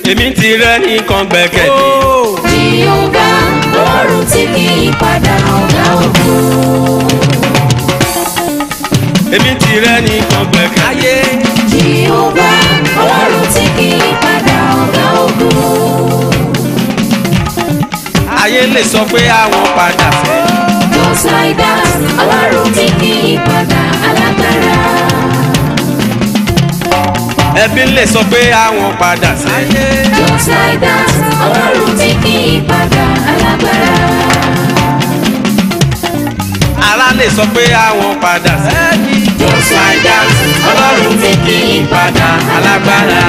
èmi ti rẹ́ nìkan gbẹ́kẹ̀lé. Jèhófà Ọlọ́run tí kì í padà ọ̀gá ògo. èmi ti rẹ́ nìkan gbẹ́kẹ̀lé. Jèhófà Ọlọ́run tí kì í padà ọ̀gá ògo. ayé lè sọ pé àwọn padà fẹ́. Just like that, Ọlọ́run tí kì í padà alágbára. ẹbí lè sọ pé àwọn padà fẹ́. Just like that, Ọlọ́run tí kì í padà alágbára. ará lè sọ pé àwọn padà fẹ́. Just like that, Ọlọ́run tí kì í padà alágbára.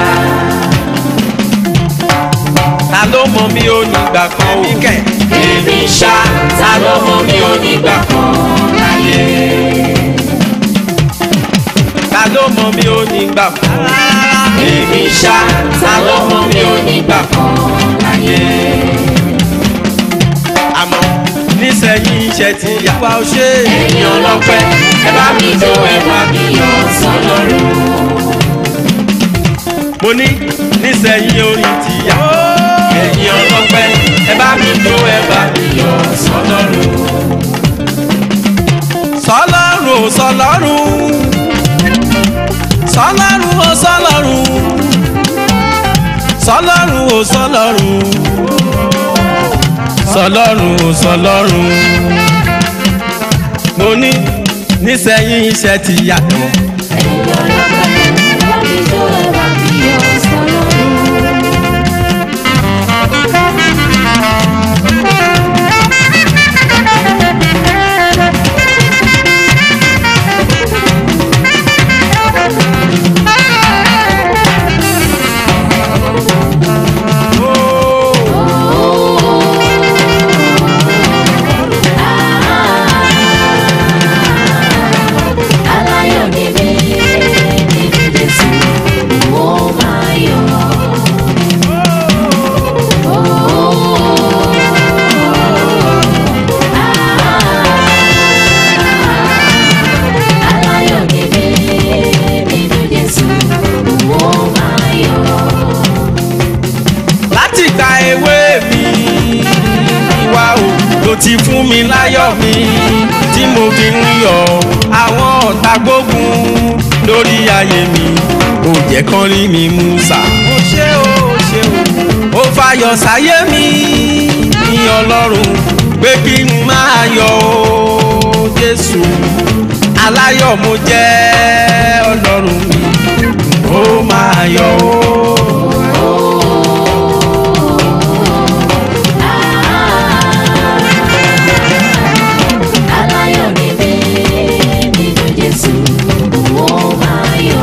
ta ló mọ mi ò ní gbà kan o. Èmi ṣá, ta ló mọ̀ mí ò ní gbà kan láyé. ta ló mọ mi ò ní gbà kan. Èmi ṣá, ta ló mọ̀ mí ò ní gbà kan láyé. àmọ́ nísẹ̀yìn iṣẹ́ ti yà wá ó ṣe. Ẹ̀yin ọlọ́pẹ́, ẹ bá mi jó, ẹ bá mi yọ̀ sọ́lọ́run. mo ní nísẹ̀yìn orin ti yà. ẹ̀yin ọlọ́pẹ́ ẹ bá mi jó ẹ bá mi yọ̀ sọ́lọ́run. sọ́lọ́run ò sọ́lọ́run. sọ́lọ́run ò sọ́lọ́run. sọ́lọ́run ò sọ́lọ́run. sọ́lọ́run ò sọ́lọ́run. mo ní nísẹ̀yìn iṣẹ́ ti yàtọ̀. Ẹ̀yin ọlọ́pẹ́, ẹ bá mi jó, ẹ bá mi yọ̀ sọ́lọ́run. Aláyọ̀ ni mí, nínú Jésù, mo máa yọ̀. Aláyọ̀ ni mí, nínú Jésù, mo máa yọ̀. láti ka ewé mi wá o ló ti fún mi láyọ̀ mi tí mo fi ń yọ̀. àwọn ọ̀tá gbógun lórí ayé mi ò jẹ́ kán rí mi mú sá. ó ṣe o ó fayọ̀ sáyé mi ní Ọlọ́run pé kí n máa yọ̀ o Jésù aláyọ̀ mo jẹ́ Ọlọ́run mi ó máa yọ̀ o. Aláyọ̀ ni mí, nínú Jésù, mo máa yọ̀.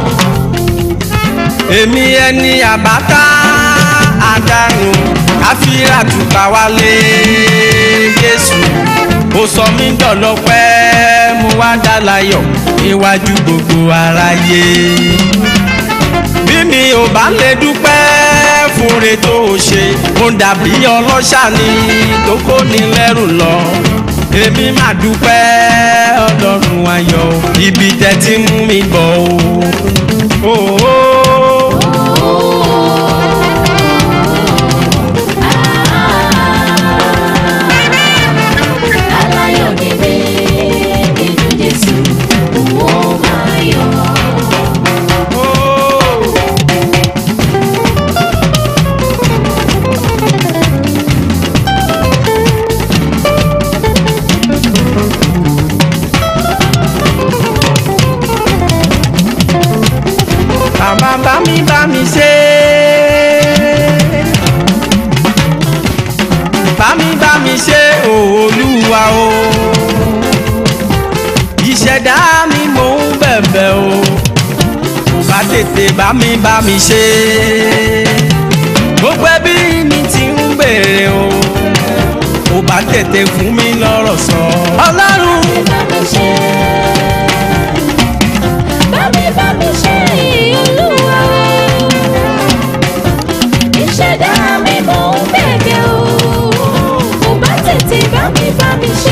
èmi ẹni àbáta àdánù àfíràtúkà wálé Jésù ó sọ mí dọ̀lọ́pẹ́ mo wá dá láyọ̀ níwájú gbogbo aráyé. bí mi ò bá lè dúpẹ́ fúnre tó o ṣe mo dàbí ọlọ́ṣà ni tó kó ní lẹ́rù lọ. èmi máa dúpẹ́ Ọlọ́run ayọ̀ ibi tẹ́ ti mú mi bọ̀ o. Aláyọ̀ ni mí, nínú Jésù, mo máa yọ̀. Bàbá bá mi ṣe. Bá mi ṣe Olúwa o. Ìṣẹ̀dá mi mò ń bẹ̀bẹ̀ o. Kò bá tètè bá mi ṣe. Gbogbo ẹbí mi ti ń béèrè o. Kò bá tètè fún mi lọ́rọ̀ sọ. Ọlọ́run. Bá mi ṣe, bá mi ṣe Olúwa o. Ìṣẹ̀dá mi mò ń bẹ̀bẹ̀ o. Kò bá tètè bá mi ṣe.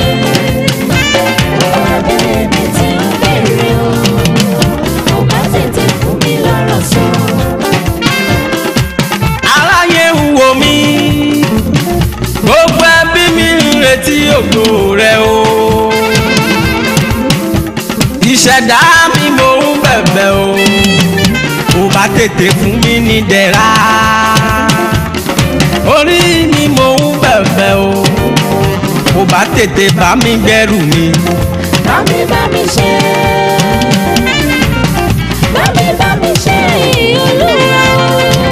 Ọ̀rẹ́ mi ti ń bèrè o. Kò bá tètè fún mi lọ́rọ̀ sọ. retí ògo rẹ o. Ìṣẹ̀dá mi mò ń bẹ̀bẹ̀ o, kò bá tètè fún mi ní dẹ̀ra. Orí mi mò ń bẹ̀bẹ̀ o, kò bá tètè bá mi gbẹ́rù mi. Bá mi ṣe, bá mi ṣe Olúwa o.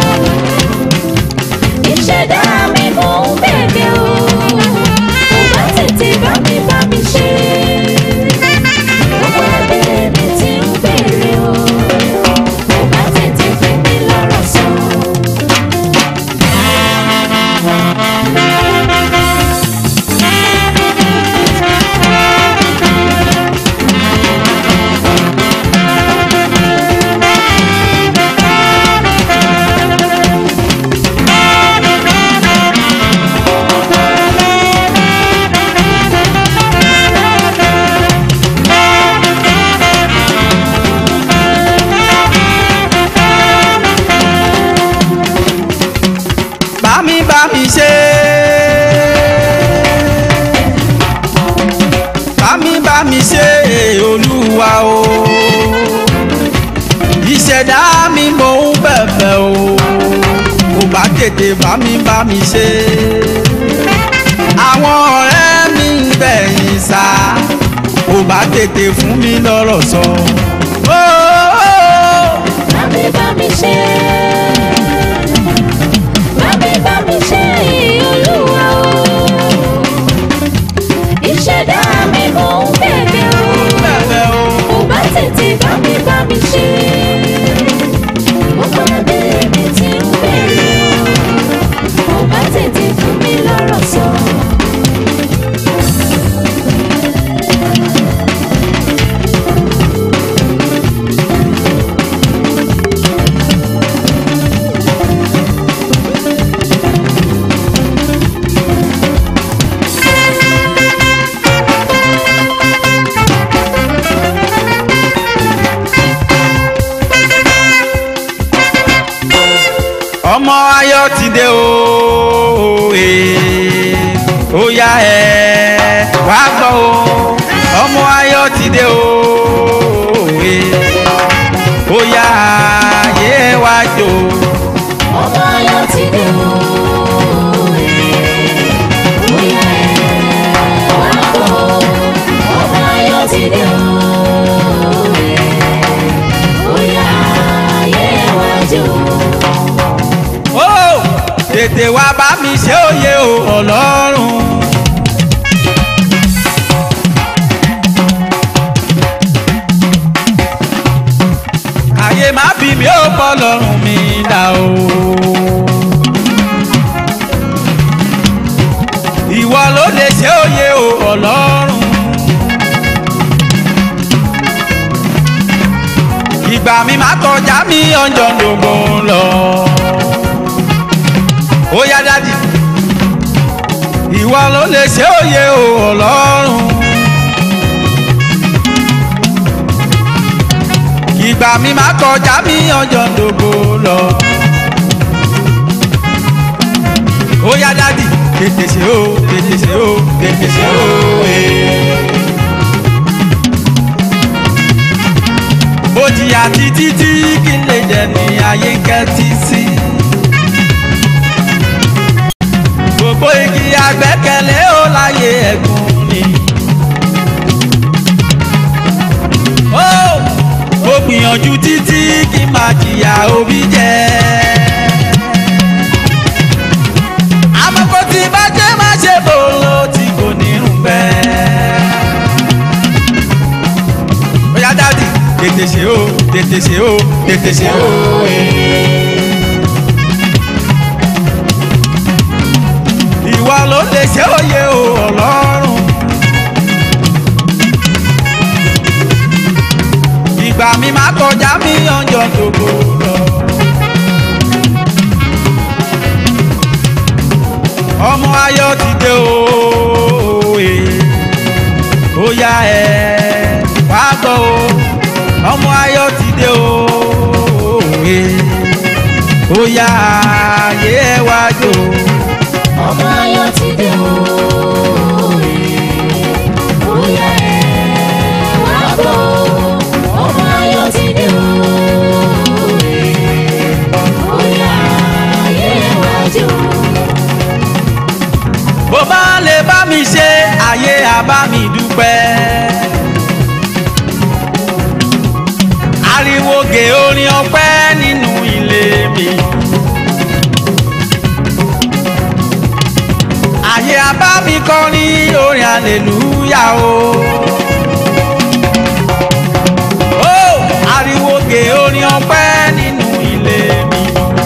Ìṣẹ̀dá mi mò ń bẹ̀bẹ̀ o, kò bá tètè bá mi ṣe. Gbogbo ẹbí mi ti ń bèrè o, kò bá tètè fún mi lọ́rọ̀ sọ. Bá mi ṣe, bá mi ṣe Olúwa o. Ìṣẹ̀dá mi mò ń bẹ̀bẹ̀ o, kò bá tètè bá mi ṣe. Àwọn ọ̀rẹ́ mi ń bẹ̀yìn sá, kò bá tètè fún mi lọ́rọ̀ sọ. Bá mi ṣe, bá mi ṣe Olúwa o. Ìṣẹ̀dá mi mò ń bẹ̀bẹ̀ o, kò bá tètè bá mi ṣe. Gbogbo ẹbí mi ti ń bèrè o, kò bá tètè fún mi lọ́rọ̀ sọ. Ọmọ ayọ̀ ti dé o, ó yá ẹ wá gbọ́ o. Ọmọ ayọ̀ ti dé o, ó yá ayé wá jó. Ọmọ ayọ̀ ti dé o, ó yá ẹ wá gbọ́ o. Ọmọ ayọ̀ ti dé o, ó yá ayé wá jó. Tètè wá bá mi ṣe òye o Ọlọ́run. Ayé má bí mi ó pọ̀ lọ́rùn mi dà o. Ìwọ ló lè ṣe òye o Ọlọ́run. Ìgbà mi má kọjá mi ọjọ́ ndògbò lọ. Ó yá dádì, ìwọ ló lè ṣe òye o Ọlọ́run. Ìgbà mi má kọjá mi ọjọ́ ndògbò lọ. Ó yá dádì, tètè ṣe o, tètè ṣe o, tètè ṣe o. Ó jìyà títí tí kí n lè jẹ ní ayé kẹ́tí sí. Gbogbo igi àgbẹ́kẹ̀lé ó láyé ẹ̀gún ni. Ó gbìyànjú títí kí n máa jìyà òbí jẹ. Àmọ́ kò tí bá jẹ́ má ṣe bòrò tí kò ní rùn bẹ́ẹ̀. Ó yá dádì, tètè ṣe o, tètè ṣe o, tètè ṣe o. Ìwọ ló lè ṣe òye o Ọlọ́run. Ìgbà mi má kọjá mi ọjọ́ gbogbo lọ. Ọmọ ayọ̀ ti dé o, ó yá ẹ wá gbọ́ o. Ọmọ ayọ̀ ti dé o, ó yá ayé wá jó. Ọmọ ayọ̀ ti dé o. bá mi dúpẹ́. Ariwo gè orin ọpẹ́ nínú ilé mi. Ayé a bá mi kọrin orin hallelujah o. Ariwo gè orin ọpẹ́ nínú ilé mi.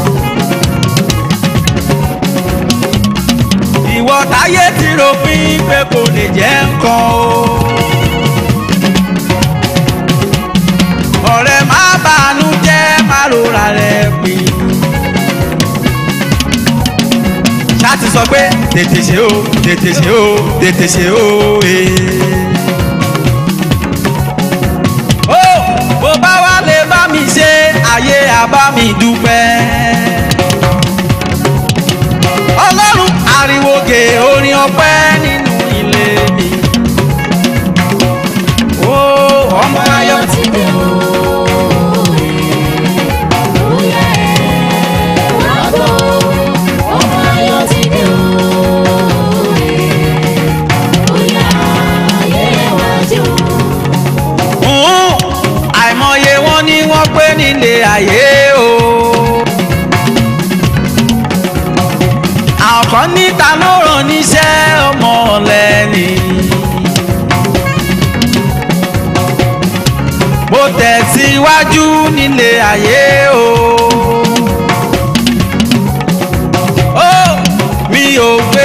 Ìwọ táyé ti rò pín pé kò lè jẹ́ nǹkan o. Ọ̀rẹ́ má bàánú jẹ́ má rora rẹ̀ pín. Ṣáàtì sọ pé tètè ṣe o tètè ṣe o tètè ṣe o bó bá wá lè bá mi ṣe ayé àbá mi dúpẹ́. Ọlọ́run ariwo gè orin ọpẹ́ nínú ilé mi. Ọmọ ayọ̀ ti dé o. Bóyá ẹ wá bọ̀. Ọmọ ayọ̀ ti dé o. Bóyá ayé wá jò. Àìmọye wọn ni wọ́n pé nílé ayé o. Àwọn kan níta ló ràn níṣẹ́ ọmọ ọ̀lẹ́ni. Mo tẹ̀síwájú nílé ayé o. Mi ò gbé